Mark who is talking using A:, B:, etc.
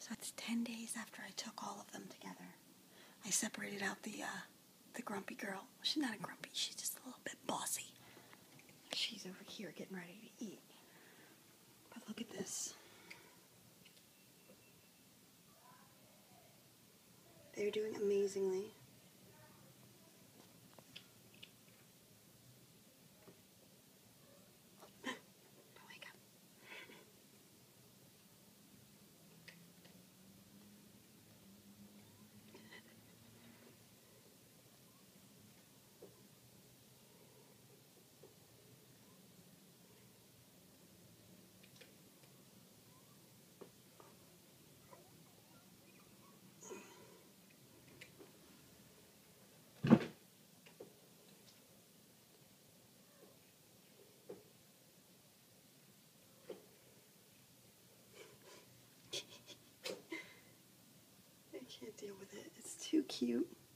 A: So it's 10 days after I took all of them together. I separated out the grumpy girl. She's not a grumpy, she's just a little bit bossy. She's over here getting ready to eat. But look at this. They're doing amazingly. I can't deal with it. It's too cute.